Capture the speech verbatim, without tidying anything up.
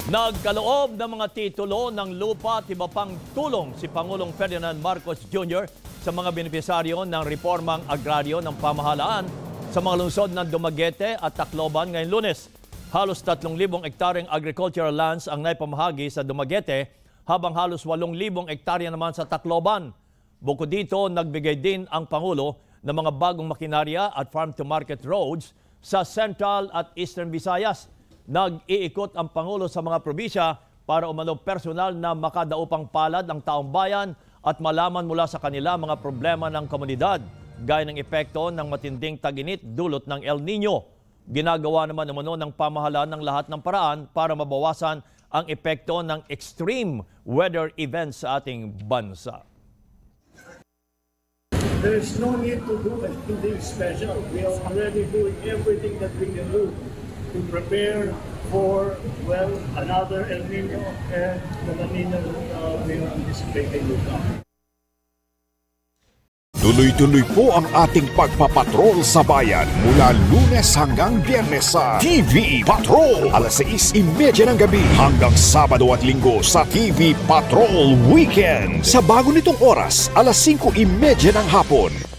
Nagkaloob ng mga titulo ng lupa at iba pang tulong si Pangulong Ferdinand Marcos Junior sa mga benepisaryo ng reformang agraryo ng pamahalaan sa mga lungsod ng Dumaguete at Tacloban ngayong Lunes. Halos tatlong libong ektaryeng agricultural lands ang naipamahagi sa Dumaguete habang halos walong libong ektarya naman sa Tacloban. Bukod dito, nagbigay din ang Pangulo ng mga bagong makinarya at farm-to-market roads sa Central at Eastern Visayas. Nag-iikot ang Pangulo sa mga probinsya para umano personal na makadaupang palad ang taong bayan at malaman mula sa kanila mga problema ng komunidad, gaya ng epekto ng matinding tag-init dulot ng El Nino. Ginagawa naman umano ng pamahalaan ng lahat ng paraan para mabawasan ang epekto ng extreme weather events sa ating bansa. There is no need to do anything special. We are already doing everything that we can do to prepare for, well, another El Nino and the La Nina uh, we are anticipating to come. Tuloy-tuloy po ang ating pagpapatrol sa bayan mula Lunes hanggang Biyernes sa T V Patrol. alas sais trenta ng gabi hanggang Sabado at Linggo sa T V Patrol Weekend. Sa bago nitong oras, alas singko trenta ng hapon.